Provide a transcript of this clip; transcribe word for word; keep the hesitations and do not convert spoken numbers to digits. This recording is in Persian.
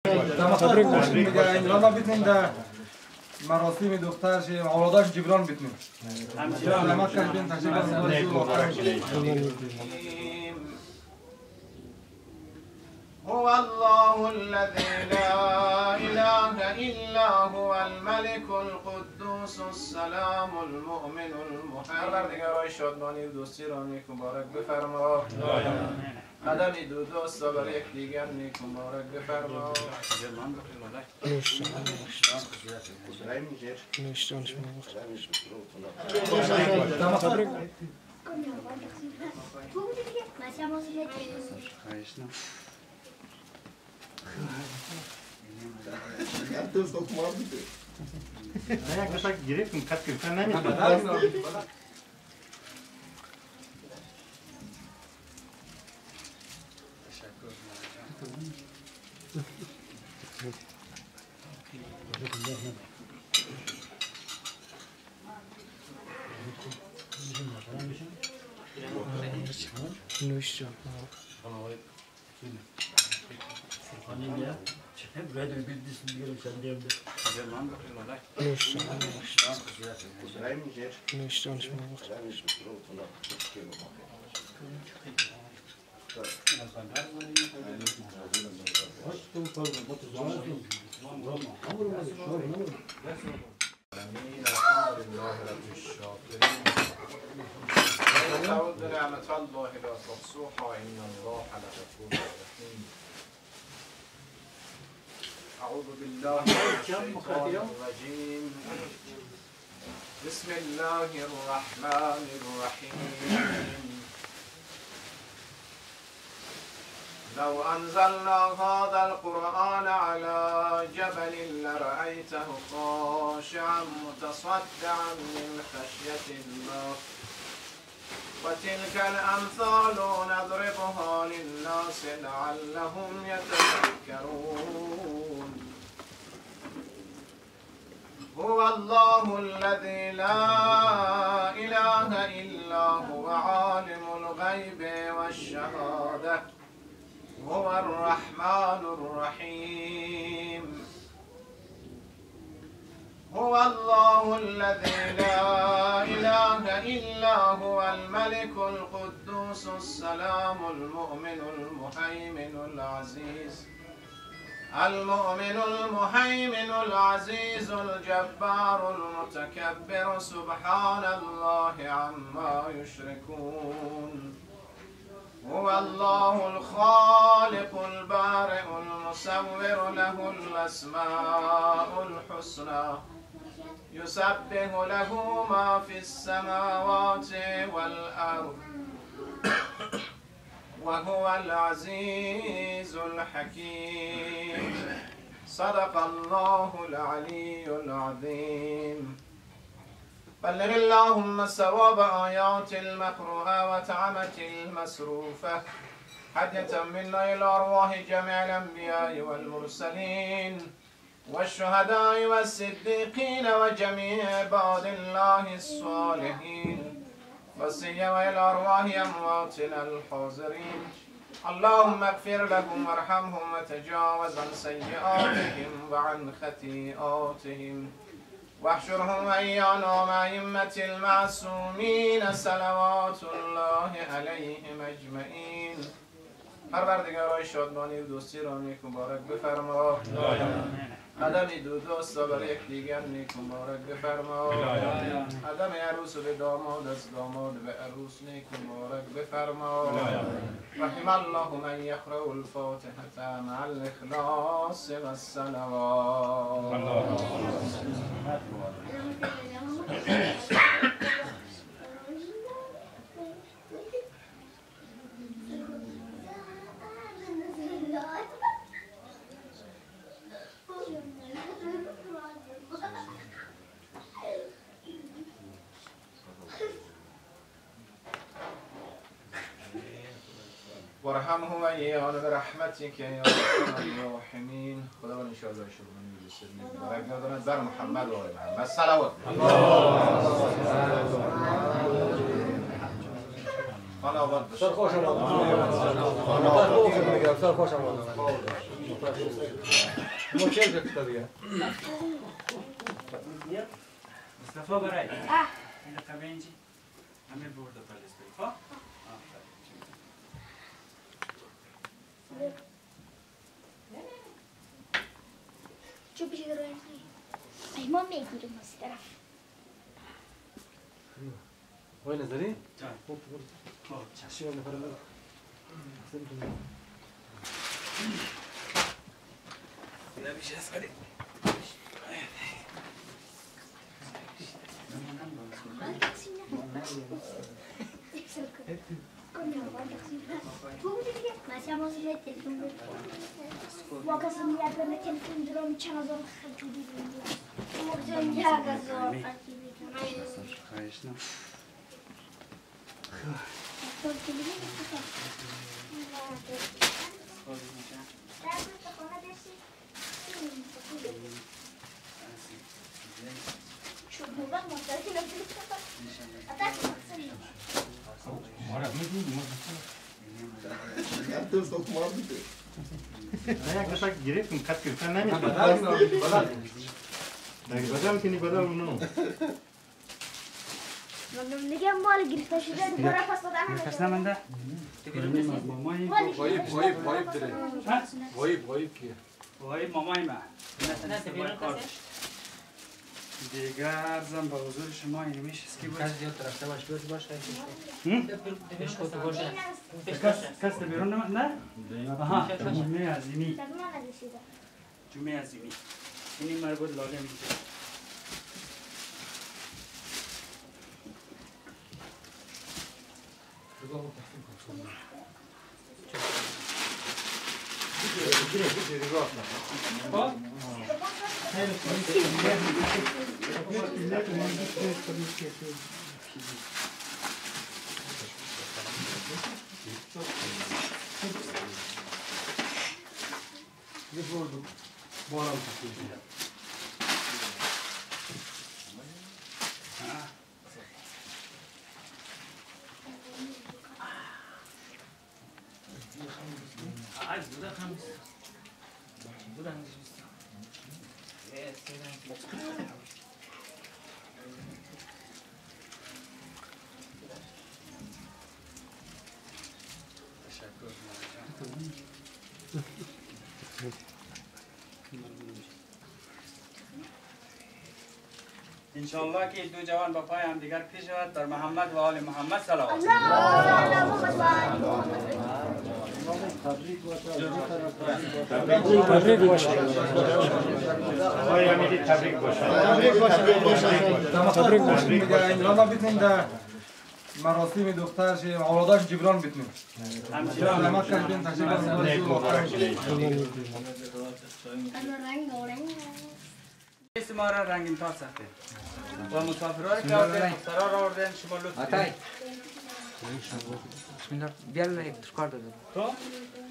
تبریک میگه اینا بتونین در مراسم دخترش اولاداش جبران بتونین علامت کردین تشکر هو الله الذي لا إله إلا هو الملك القدوس السلام المؤمن المهيمن دیگرای شادمانی و دوستی را نیک مبارک بفرما. قدمی دو دوست بر یک دیگر نیک مبارک بفرما. نه یک دفعه گرفتم کت کردن نمیشه. نوش جان. نوش جان شما تعود نعمة الله لا تحصوها إن الله لغفور رحيم. أعوذ بالله من الشيطان الرجيم. بسم الله الرحمن الرحيم. لو أنزلنا هذا القرآن على جبل لرأيته خاشعا متصدعا من خشية الله. وتلك الأمثال نضربها للناس لعلهم يتفكرون. هو الله الذي لا إله إلا هو عالم الغيب والشهادة هو الرحمن الرحيم. هو الله الذي لا إله إلا هو الملك القدوس السلام المؤمن المهيمن العزيز المؤمن المهيمن العزيز الجبار المتكبر سبحان الله عما يشركون. هو الله الخالق البارئ المصور له الأسماء الحسنى يسبح له ما في السماوات والأرض وهو العزيز الحكيم. صدق الله العلي العظيم. بلغ اللهم ثواب آيات المقروءة وتعمة المسروفة حجة منا إلى أرواح جميع الأنبياء والمرسلين والشهداء والصديقين وجميع عباد الله الصالحين وسيما وإلى أرواح أمواتنا الحاضرين. اللهم اغفر لهم وارحمهم وتجاوز عن سيئاتهم وعن خطيئاتهم واحشرهم وإيانا مع أئمة المعصومين صلوات الله عليهم أجمعين. پروردگارای شادمانی و دوستی را نیک مبارک بفرما. قدمی دو دوست بر یک دیگر نیک مبارک بفرما. قدم عروس به داماد از داماد به عروس نیک مبارک بفرما. رحم الله من یقرأ الفاتحة مع الإخلاص والصلوات. وارحمه وإيانا برحمتك يا أرحم الراحمين. خدا ان شاء الله شروعی بسیاری مبارک گرداند بر محمد و آل محمد. صلوات. خانه آباد بشه. سر خوش آمد. سر خوش آمد. موچه جکتا دیگه مصطفی برای این رقم اینجی همه برد و پلیس بری خب؟ چو پیش رو اینجی ما میگیریم از طرف وای نظری؟ جان خب چشم چی نفر من دیگه بیشه از خیلی Siamo smetti il numero. Vuoi che si mi apre il telefono mi c'è una zona che ti dico. Vuoi che mi haga zona che ti dico. خواهش یک دفعه گرفتم کت کردن نمیتونم بدل کنی بدل اونو میگم مال گرفته شده دیگه را پس دادن نفس نمنده مامای وایب وایب وایب داره وایب وایب کیه وای مامای من دیگه عرضم به حضور شما اینو میشه اسکی باشه کس کس بیرون نمید نه؟ آها جمعه عظیمی جمعه عظیمی اینی مربوط لاله میشه انشالله که دو جوان با پای هم دیگر پیش شود در محمد و آل محمد صلوات تبریک باشه آقای امیری تبریک باشه تبریک باشه میگه اینا بتونیم در مراسم دخترش اولاداش جبران بتونیم همچنان نمک کردیم تشریف اسم ما را رنگین تاج ساخته و مسافرها که آوردن مختارا را آوردن شما لطف آتای بسم الله بیار یک کار دادم تو